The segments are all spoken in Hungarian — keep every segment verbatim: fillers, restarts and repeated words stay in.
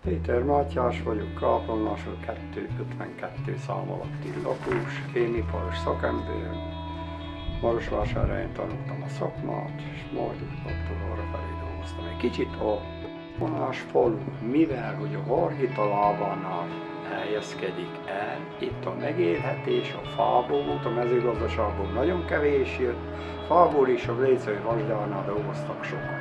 Péter Mátyás vagyok, Kápolnásról kettőszázötvenkettő szám alatti lakós, kémiparos szakember. Marosvásárhelyen tanultam a szakmát, és majd utána arra felé dolgoztam. Egy kicsit a vonás falu, mivel hogy a Vargita lábánál helyezkedik el, itt a megélhetés, a fából volt, a mezőgazdaságból nagyon kevés jött, fából is a Blécai Vasdánál dolgoztak sokan.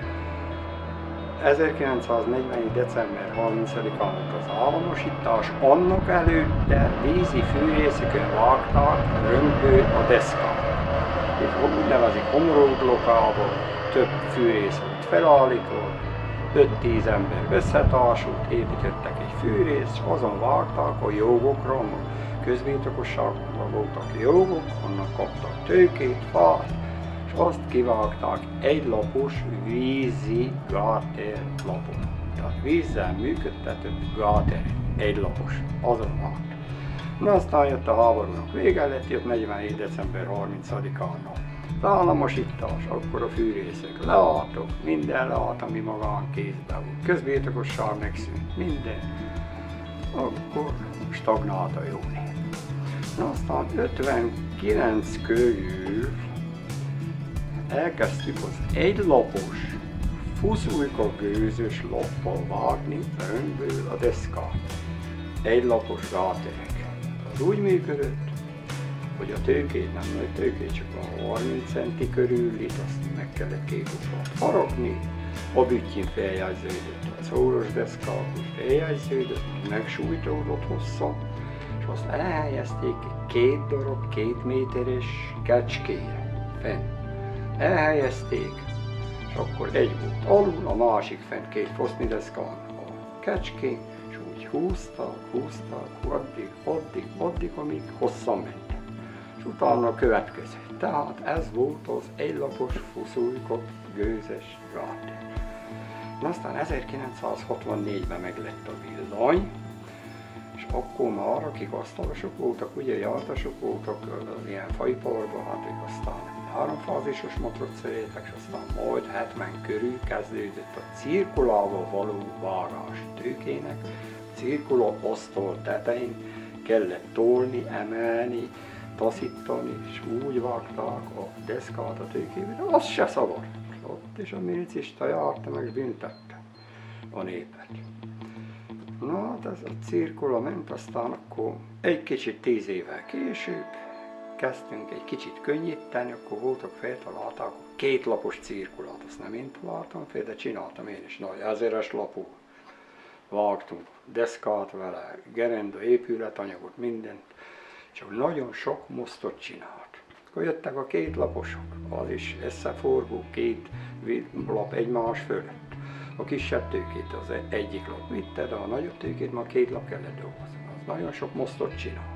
ezerkilencszáznegyvenegy. december harmincadikán volt az államosítás, annak előtte vízi fűrészeken vágták römbő a deszkát. Itt úgy nevezik homoródlokában, több fűrész volt felállítva, öt-tíz ember összetársult, építettek egy fűrészt, és azon vágták a jogokra, a közbirtokosságban voltak jogok, annak kaptak tőkét, fát, és azt kivágták egy lapos vízi gáter lapot. Tehát vízzel működtetett gáter, egy lapos, azon vágták. Na aztán jött a háborúnak vége lett, jött negyvenhét. december harmincadikán az államosítás, akkor a fűrészek leálltak, minden leállt, ami magánkézben volt. Közbirtokosság megszűnt, minden. Akkor stagnált a jó név. Na aztán ötvenkilenc körül elkezdtük az egylapos, fuszulka gőzös lappal vágni römből a deszkát. Egylapos gáterek. Az úgy működött, hogy a tőkét, nem nagy tőkét, csak a harminc centi körülit, azt meg kellett két utat faragni, a büttyén feljegyződött, a szóros deszkából feljegyződött, megsújtódott hosszan, és azt elhelyezték két darab két méteres kecskére fenn. Elhelyezték, és akkor egy volt alul, a másik fent két foszni deszkán a kecské, és úgy húzták, húzták, addig, addig, addig, amíg hosszan ment. És utána a következő. Tehát ez volt az egylapos fuszulykot gőzes gáter. Na aztán ezerkilencszázhatvannégyben meglett a villany, és akkor már akik asztalosok voltak, ugye jártasok voltak az ilyen faiparban, hát ők aztán háromfázisos motrot szereltek, és aztán majd hetven körül kezdődött a cirkulával való vágás tőkének. A cirkula asztal tetején kellett tolni, emelni, taszítani, és úgy vágták a deszkát a tőkébe, de az se szabad. Ott is a milicista járta, meg büntette a népet. Na, hát ez a cirkula ment, aztán akkor egy kicsit tíz évvel később kezdtünk egy kicsit könnyíteni, akkor voltak feltalálták két lapos cirkulát, azt nem én találtam fel, de csináltam én is nagy ezeres lapú. Vágtunk deszkát vele, gerenda, épületanyagot, mindent, csak nagyon sok mosztot csinált. Akkor jöttek a két laposok, az is összeforgó, két lap egymás fölött. A kisebb tőkét az egyik lap vitte, de a nagyobb tőkét már két lap kellett dolgozni. Az nagyon sok mosztot csinált.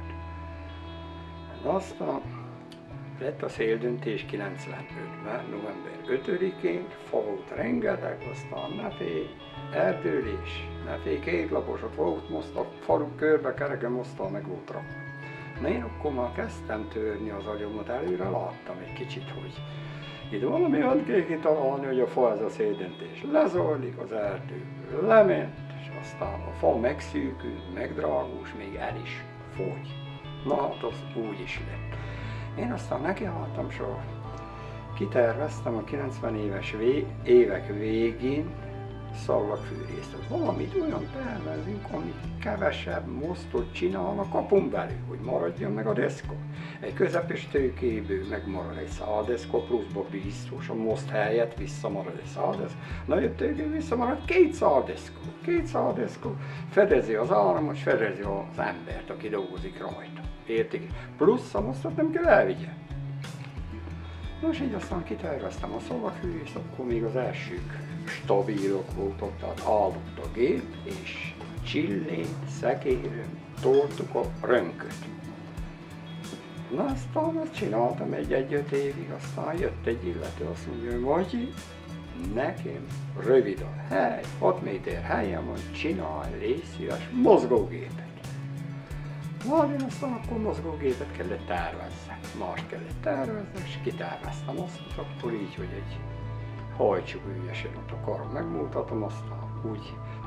Aztán lett a széldöntés kilencvenötben, november ötödikén, fa volt rengeteg, aztán ne félj, erdőlés, ne félj, kétlapos, volt most a falu körbe kereke mosztal meg volt rakva. Na én akkor már kezdtem törni az agyomat, előre láttam egy kicsit, hogy itt valami olyan kell kitalálni, hogy a fa ez a széldöntés lezajlik az erdőből, lement, és aztán a fa megszűkült, megdrágult, még el is fogy. Na hát az úgy is lett. Én aztán nekiálltam sorra. Kiterveztem a kilencven éves vé évek végén szallagfűrészt. Valamit olyan tervezünk, ami kevesebb mosztot csinál a kapun belül, hogy maradjon meg a deszka. Egy közepes tőkéből megmarad egy száldeszka, pluszba biztos a moszt helyett visszamarad egy száldeszka. Nagyobb tőkéből visszamarad két száldeszka. Két száldeszka fedezi az államot, fedezi az embert, aki dolgozik rajta. Értik? Plusz a mosztot nem kell elvigye. Nos, így aztán kiterveztem a szallagfűrészt, akkor még az elsők stabilok voltak, tehát állott a gép, és csillén, szekérőn toltuk a rönköt. Na aztán azt csináltam egy-egy-öt évig, aztán jött egy illető, azt mondja, hogy Magyi, nekem rövid a hely, hat méter helyen van, csinálj, légy szíves, mozgógépet. Na, én aztán akkor mozgógépet kellett tervezni, mást kellett tervezni, és kiterveztem azt, akkor így, hogy egy hajtsuk ügyesen ott a karon megmutatom, aztán úgy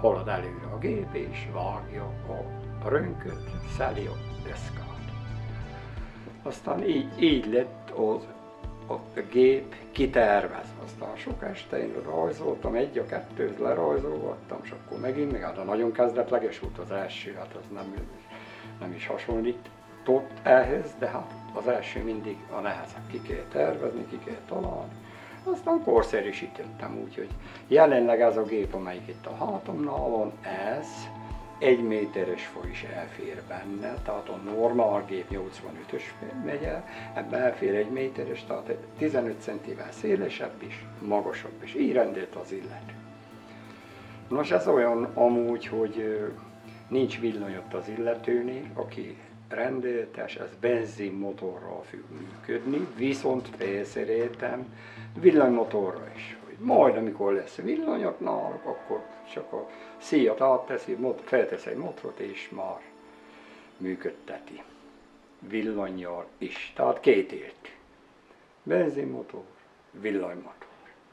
halad előre a gép, és vágja a rönköt, szeli a deszkát. Aztán így, így lett az, a gép kitervezve. Aztán sok este én rajzoltam, egy a kettőt lerajzolgattam, és akkor megint, meg hát a nagyon kezdetleges volt az első, hát az nem, nem is hasonlított ehhez, de hát az első mindig a nehezebb, ki kell tervezni, ki kell találni. Aztán korszerűsítettem úgy, hogy jelenleg ez a gép, amelyik itt a hátamnál van, ez egy méteres foly is elfér benne, tehát a normál gép nyolcvanötös megy el, ebben elfér egy méteres, tehát tizenöt centivel szélesebb is, magasabb is, így rendelt az illető. Nos, ez olyan amúgy, hogy nincs villany ott az illetőnél, aki rendeltes, ez benzinmotorral fog működni, viszont felszereltem villanymotorra is. Hogy majd amikor lesz villanyok náluk, akkor csak a szíjat átteszi, feltesz egy motorot és már működteti. Villannyal is, tehát két ért. Benzinmotor, villanymotor.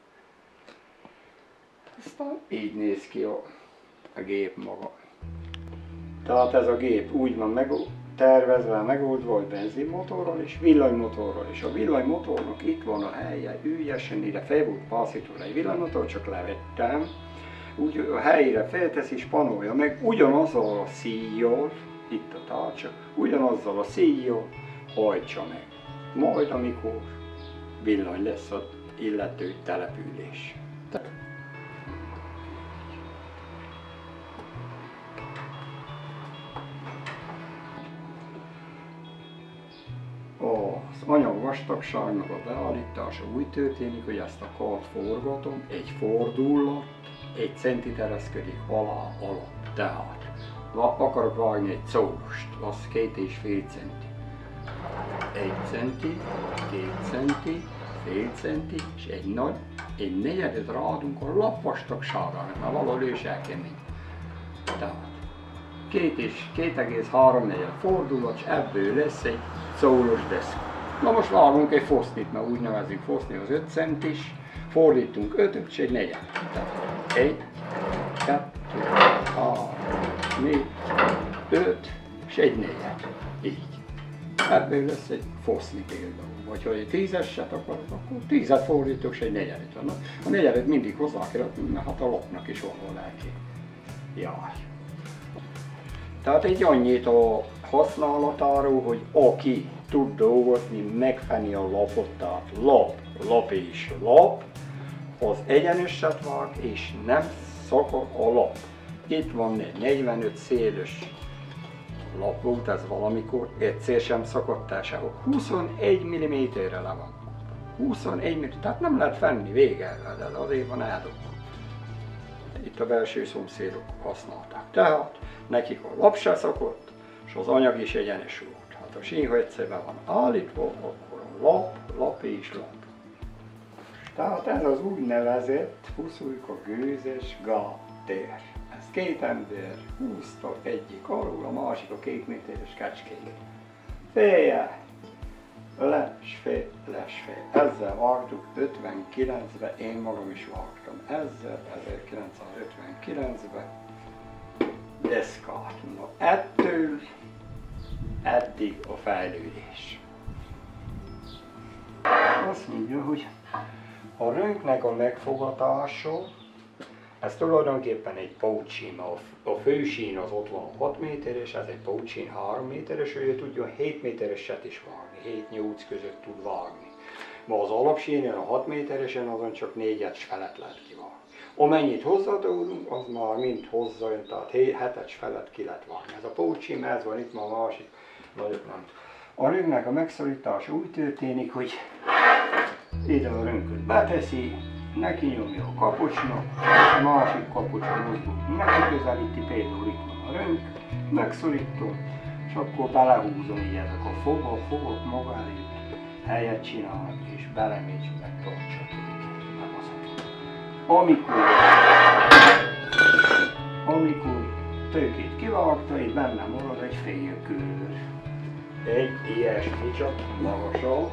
Aztán így néz ki a, a gép maga. Tehát ez a gép úgy van meg, tervezve, megoldva, hogy benzinmotorral és villanymotorral is. A villanymotornak itt van a helye, ügyesen ide fel volt passzítva egy villanymotor, csak levettem. Úgy a helyére felteszi és panolja meg ugyanazzal a szíjjal, itt a tárcsa, ugyanazzal a szíjjal hajtsa meg. Majd amikor villany lesz az illető település. Az anyag vastagságnak a beállítása úgy történik, hogy ezt a kart forgatom, egy fordulat, egy centi tereszkedik alá alatt. Tehát akarok vágni egy szóst, az két és fél centi. Egy centi, két centi, fél centi, és egy nagy, egy negyedet ráadunk a lap vastagságának, mert valahol ő se kemény. Tehát két és két egész három negyed fordulat, és ebből lesz egy szólós deszka. Na most vágunk egy fosznit, mert úgy nevezzük foszni az öt centis, fordítunk ötöt, és egy negyed. Tehát egy, kettő, három, négy, öt, és egy negyed. Így. Ebből lesz egy foszni például. Vagy ha egy tízeset akarok, akkor tízet fordítok, és egy negyedet. A negyedet mindig hozzá kell, mert hát a lapnak is van a lelki. Jaj. Tehát egy annyit a használatáról, hogy aki tud dolgozni, megfeni a lapot, tehát lap, lap és lap, az egyeneset vág, és nem szakad a lap. Itt van egy negyvenöt széles lap volt ez valamikor, egyszer sem szakadt el se, huszonegy milliméterre le van. huszonegy milliméter, tehát nem lehet fenni, vége, de azért van eldobva. Itt a belső szomszédok használták. Tehát nekik a lap se szakott, és az anyag is egyenes volt. Hát a sín, ha egyszer be van állítva, akkor a lap, lap és lap. Tehát ez az úgynevezett Fuszulka gőzes gáttér. Ez két ember húzta egyik alul, a másik a két méteres kecskék. Félje! Les, fél, les, fél. Ezzel vágtuk ötvenkilencben, én magam is vágtam. Ezzel ezerkilencszázötvenkilencben deszkát. Na, ettől eddig a fejlődés. Azt mondja, hogy a rönknek a megfogatása, ez tulajdonképpen egy pótsín, a fősín az ott van hat méteres, ez egy pótsín három méteres, ő tudja hét métereset is vágni, hét-nyolc között tud vágni. Ma az alapsínen, a hat méteresen azon csak négyet felett lehet kivágni. Amennyit hozzátolunk, az már mind hozzájön, tehát hetet felett ki lehet vágni. Ez a pótsím, ez van itt, ma a másik, vagy nem. A rönknek a megszorítása úgy történik, hogy ide a rönköt beteszi, neki nyomja a kapocsnak, a másik kapocsra mozgó, neki közelíti, például itt van a rönk, megszorítom, és akkor belehúzom így ezek a fogok, fogok maga elé helyet csinálnak, és belemégy, és megtartsa tőkét, meg az. Amikor, amikor tőkét kivágta, itt benne marad egy fél kör. Egy ilyesmi csak magasabb.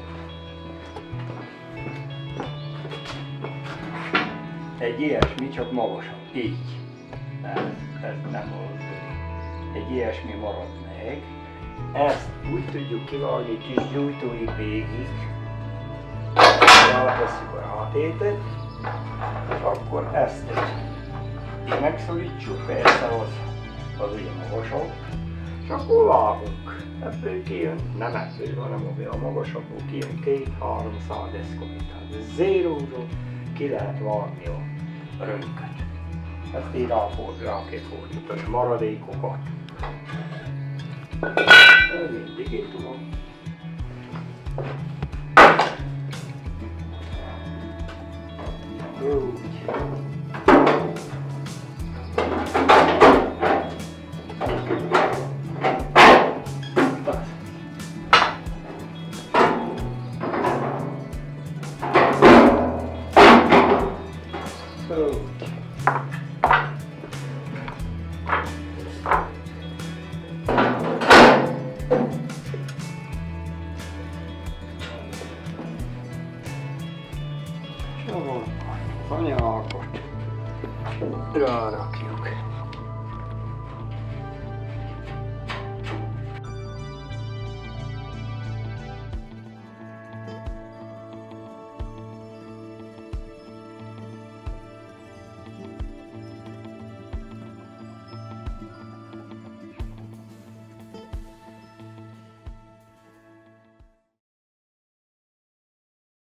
Egy ilyesmi csak magasabb. Így. ez nem oldódik. Egy ilyesmi marad meg. Ezt úgy tudjuk kivágni kis gyújtóig végig. Rátesszük a rátétet, és akkor ezt így megszorítsuk, persze az, az ugye magasabb, és akkor vágunk. Ebből kijön, nem ebből, hanem a magasabbból kijön két-háromszáz eszkobit. Tehát zéróról ki lehet vágni a rönköt. Ezt így ráfordul, rá kell fordítani a maradékokat. Mindig itt tudom. Úgy. Az anyákat rárakjuk.